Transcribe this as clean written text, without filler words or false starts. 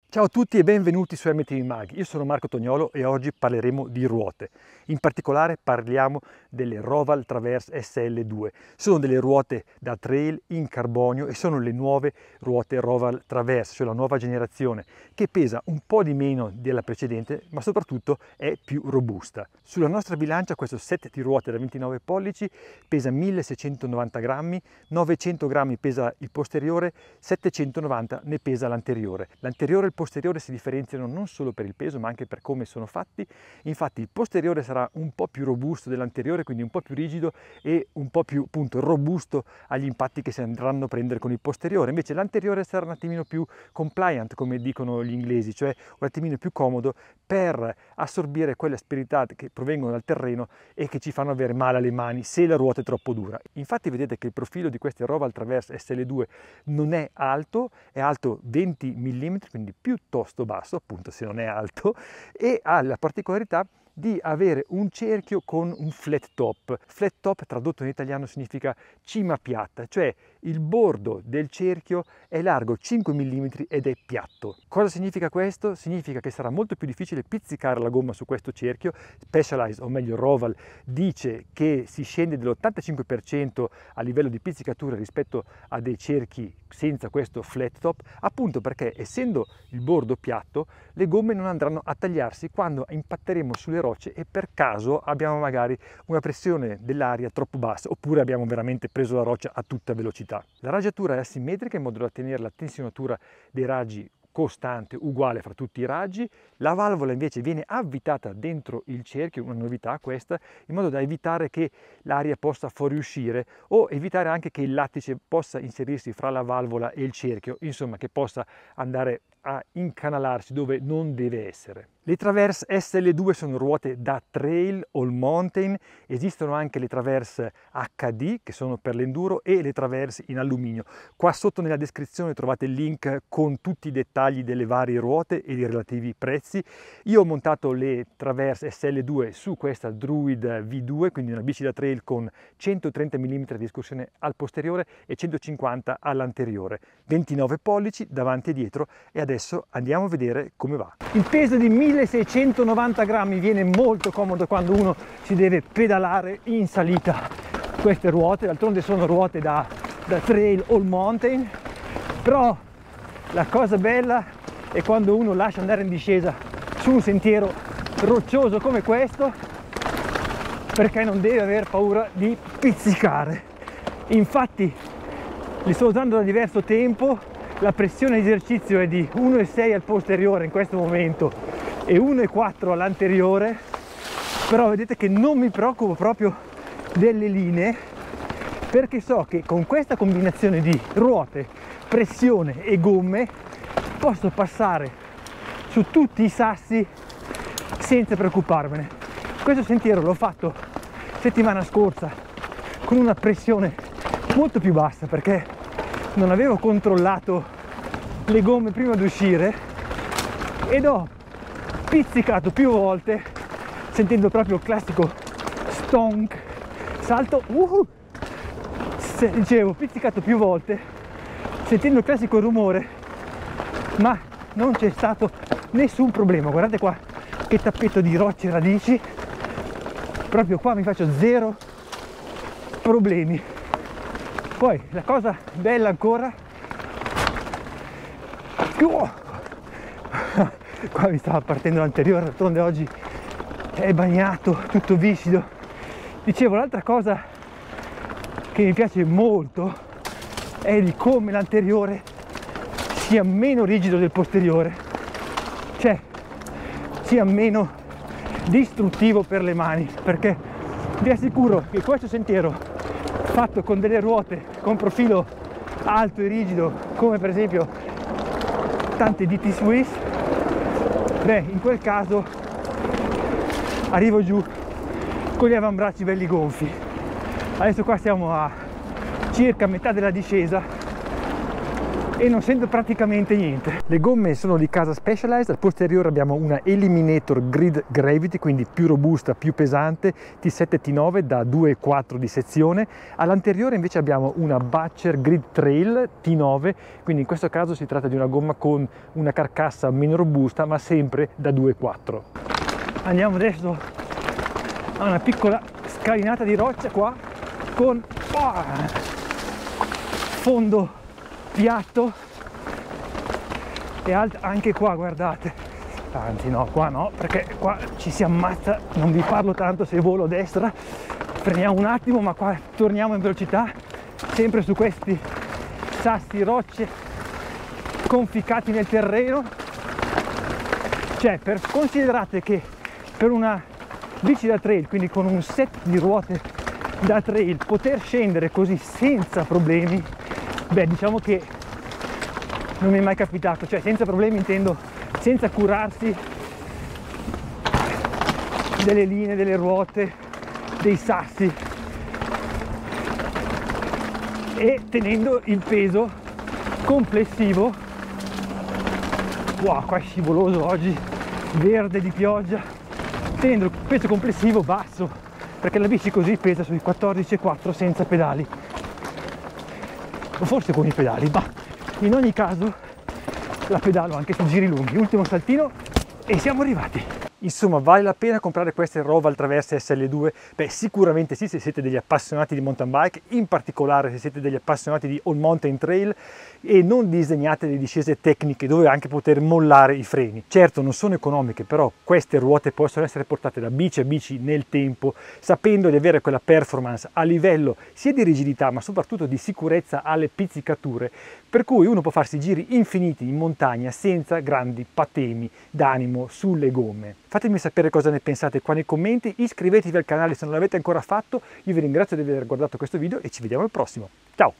Ciao a tutti e benvenuti su MTV Mag. Io sono Marco Tognolo e oggi parleremo di ruote. In particolare parliamo delle Roval Traverse SL2. Sono delle ruote da trail in carbonio e sono le nuove ruote Roval Traverse, cioè la nuova generazione, che pesa un po' di meno della precedente, ma soprattutto è più robusta. Sulla nostra bilancia questo set di ruote da 29 pollici pesa 1690 grammi, 900 grammi pesa il posteriore, 790 ne pesa l'anteriore. L'anteriore e il posteriore si differenziano non solo per il peso ma anche per come sono fatti. Infatti il posteriore sarà un po' più robusto dell'anteriore, quindi un po' più rigido e un po' più appunto robusto agli impatti che si andranno a prendere con il posteriore. Invece l'anteriore sarà un attimino più compliant, come dicono gli inglesi, cioè un attimino più comodo per assorbire quelle asperità che provengono dal terreno e che ci fanno avere male alle mani se la ruota è troppo dura. Infatti vedete che il profilo di queste Roval Traverse SL2 non è alto 20 mm, quindi piuttosto basso, appunto se non è alto, e ha la particolarità di avere un cerchio con un flat top. Flat top tradotto in italiano significa cima piatta, cioè il bordo del cerchio è largo 5 mm ed è piatto. Cosa significa questo? Significa che sarà molto più difficile pizzicare la gomma su questo cerchio. Specialized, o meglio Roval, dice che si scende dell'85% a livello di pizzicatura rispetto a dei cerchi senza questo flat top, appunto perché essendo il bordo piatto le gomme non andranno a tagliarsi quando impatteremo sulle rocce e per caso abbiamo magari una pressione dell'aria troppo bassa oppure abbiamo veramente preso la roccia a tutta velocità. La raggiatura è asimmetrica in modo da tenere la tensionatura dei raggi costante, uguale fra tutti i raggi. La valvola invece viene avvitata dentro il cerchio, una novità questa, in modo da evitare che l'aria possa fuoriuscire o evitare anche che il lattice possa inserirsi fra la valvola e il cerchio, insomma che possa andare a incanalarsi dove non deve essere. Le Traverse SL2 sono ruote da trail all mountain, esistono anche le Traverse HD che sono per l'enduro e le Traverse in alluminio. Qua sotto nella descrizione trovate il link con tutti i dettagli delle varie ruote e i relativi prezzi. Io ho montato le Traverse SL2 su questa Druid V2, quindi una bici da trail con 130 mm di escursione al posteriore e 150 all'anteriore, 29 pollici davanti e dietro, e adesso andiamo a vedere come va. Il peso di 1690 grammi viene molto comodo quando uno ci deve pedalare in salita. Queste ruote, d'altronde sono ruote da trail all mountain, però la cosa bella è quando uno lascia andare in discesa su un sentiero roccioso come questo, perché non deve aver paura di pizzicare. Infatti li sto usando da diverso tempo, la pressione di esercizio è di 1,6 al posteriore in questo momento e 1,4 all'anteriore, però vedete che non mi preoccupo proprio delle linee, perché so che con questa combinazione di ruote, pressione e gomme posso passare su tutti i sassi senza preoccuparmene. Questo sentiero l'ho fatto settimana scorsa con una pressione molto più bassa perché non avevo controllato le gomme prima di uscire ed ho pizzicato più volte sentendo proprio il classico stonk, salto, dicevo pizzicato più volte sentendo il classico rumore, ma non c'è stato nessun problema. Guardate qua che tappeto di rocce e radici, proprio qua mi faccio zero problemi. Poi la cosa bella ancora, qua mi stava partendo l'anteriore, d'altronde oggi è bagnato, tutto viscido. Dicevo, l'altra cosa che mi piace molto è di come l'anteriore sia meno rigido del posteriore, cioè sia meno distruttivo per le mani, perché vi assicuro che questo sentiero fatto con delle ruote con profilo alto e rigido come per esempio tante DT Swiss, beh, in quel caso arrivo giù con gli avambracci belli gonfi. Adesso qua siamo a circa metà della discesa e non sento praticamente niente. Le gomme sono di casa Specialized, al posteriore abbiamo una Eliminator Grid Gravity, quindi più robusta, più pesante, T7 T9 da 2,4 di sezione. All'anteriore invece abbiamo una Butcher Grid Trail T9, quindi in questo caso si tratta di una gomma con una carcassa meno robusta ma sempre da 2,4. Andiamo adesso a una piccola scalinata di roccia qua con fondo piatto e anche qua guardate, anzi no, qua no, perché qua ci si ammazza, non vi parlo tanto se volo a destra, freniamo un attimo, ma qua torniamo in velocità, sempre su questi sassi, rocce conficcati nel terreno. Cioè, considerate che per una bici da trail, quindi con un set di ruote da trail, poter scendere così senza problemi, beh, diciamo che non mi è mai capitato. Cioè, senza problemi intendo senza curarsi delle linee, delle ruote, dei sassi, e tenendo il peso complessivo. Wow, qua è scivoloso oggi, verde di pioggia, tenendo il peso complessivo basso, perché la bici così pesa sui 14,4 senza pedali, o forse con i pedali, ma in ogni caso la pedalo anche su giri lunghi. Ultimo saltino e siamo arrivati. Insomma, vale la pena comprare queste Roval Traverse SL2? Beh, sicuramente sì, se siete degli appassionati di mountain bike, in particolare se siete degli appassionati di all mountain trail e non disegnate delle discese tecniche dove anche poter mollare i freni. Certo, non sono economiche, però queste ruote possono essere portate da bici a bici nel tempo, sapendo di avere quella performance a livello sia di rigidità ma soprattutto di sicurezza alle pizzicature, per cui uno può farsi giri infiniti in montagna senza grandi patemi d'animo sulle gomme. Fatemi sapere cosa ne pensate qua nei commenti, iscrivetevi al canale se non l'avete ancora fatto, io vi ringrazio di aver guardato questo video e ci vediamo al prossimo. Ciao!